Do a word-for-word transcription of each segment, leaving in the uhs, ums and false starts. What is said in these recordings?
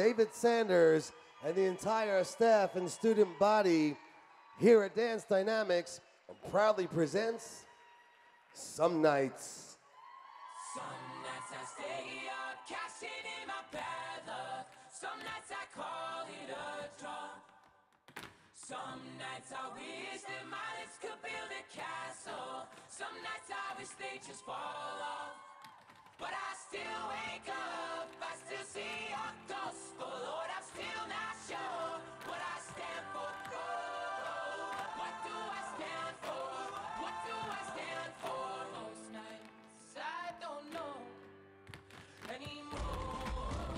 David Sanders and the entire staff and student body here at Dance Dynamics proudly presents Some Nights. Some nights I stay up, cashing in my bad luck. Some nights I call it a draw. Some nights I wish that my lips could build a castle. Some nights I wish they just fall off. But I still wake up, I still see your ghost. Oh Lord, I'm still not sure what I stand for. Oh, what do I stand for? What do I stand for? Most nights I don't know anymore.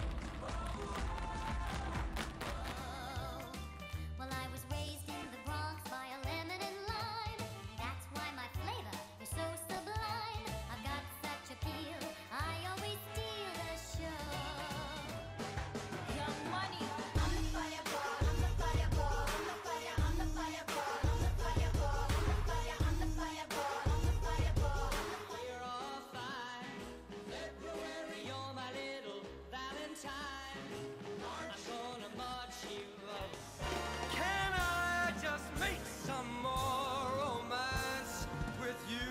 Well, I was raised in the Bronx by a lemon and lime. That's why my flavor is so sublime. I've got such appeal, I always steal the show. Young Money. I'm the fireball, I'm the fireball, I'm the fire, I'm the fireball, I'm the fireball, I'm the fire, I'm the fireball, I'm the fireball, I'm the fire. You're all fine. February, you're my little Valentine. I'm gonna march you up. Can I just make some more romance with you?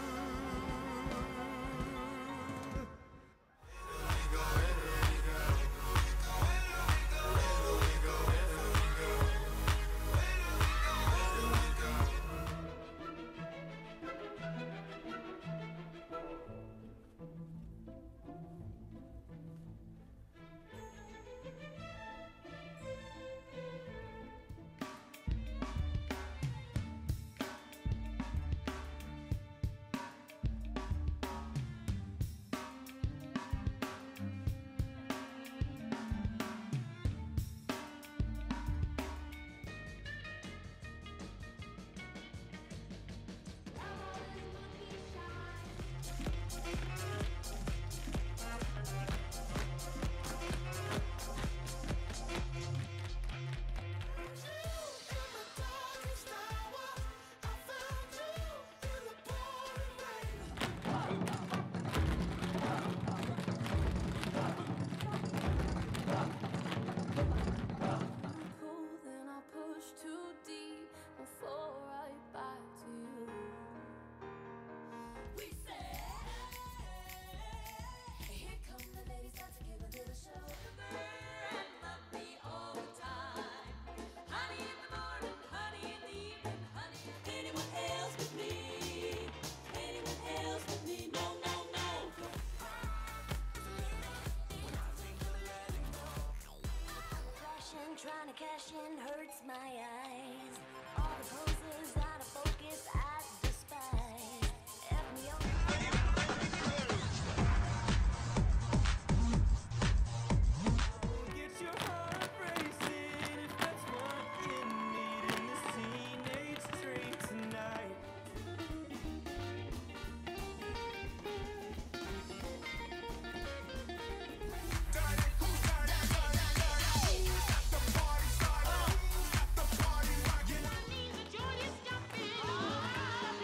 Cool, then I push too deep before I bite to you. We say, here come the ladies out to give a little show. And love me all the time. Honey in the morning, honey in the evening, honey. Anyone else but me? Anyone else but me? No, no, no. Flashing, trying to cash in hurts my eyes. All the poses out of focus, I despise. F me up. Get your heart racing if that's what you need in this teenage street tonight. I need the joy to stop it.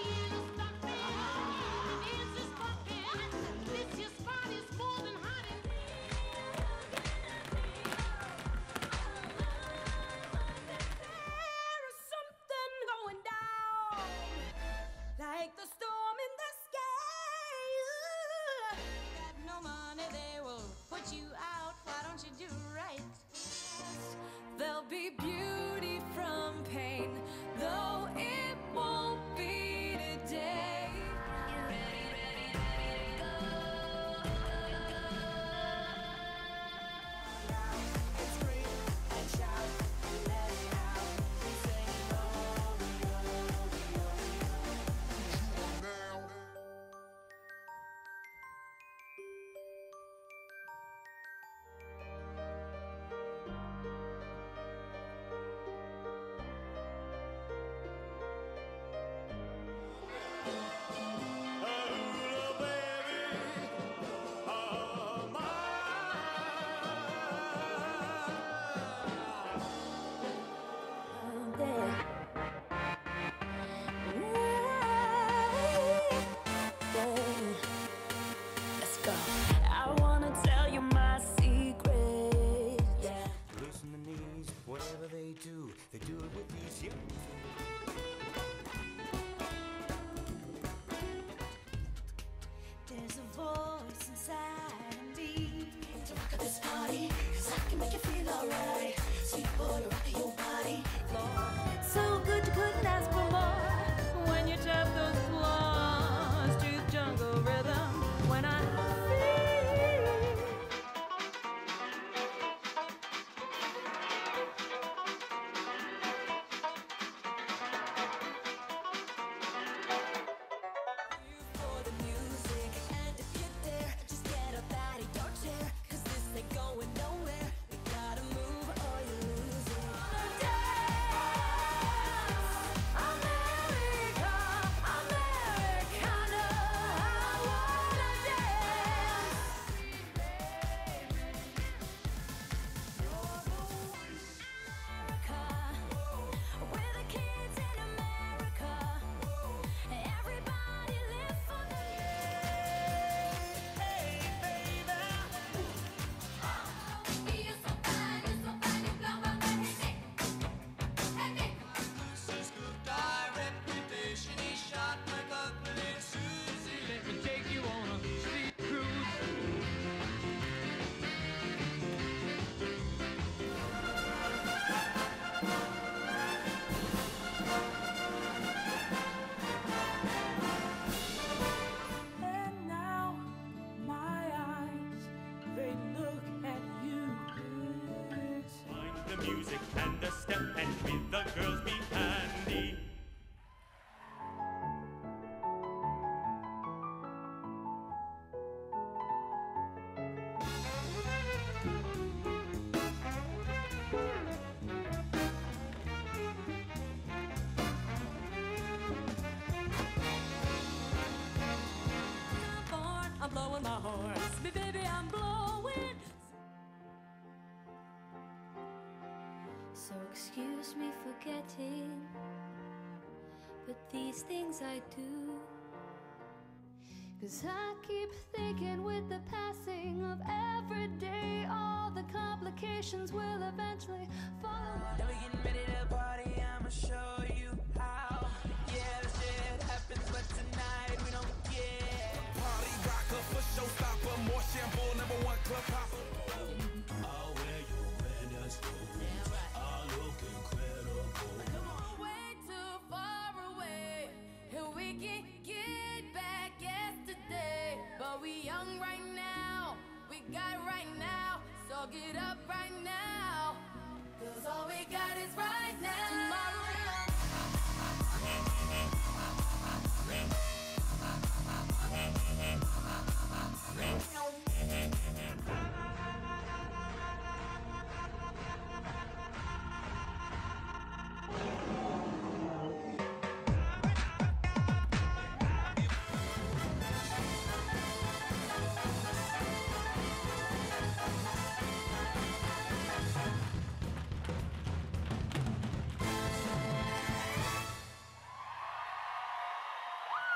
music and a step, and with the girls be handy. I'm blowing my horn. Me baby, I'm blowing. So excuse me for getting, but these things I do. Cause I keep thinking with the passing of every day, all the complications will eventually follow. Now we getting ready to party, I'ma show you how. Yeah, the shit happens, but tonight we don't care. Party rocker for showstopper, more shampoo, number one club hopper. I'll wear your grandest clothes. I look incredible. Come on, way too far away, and we can get back yesterday. But we young right now, we got right now, so get up right now.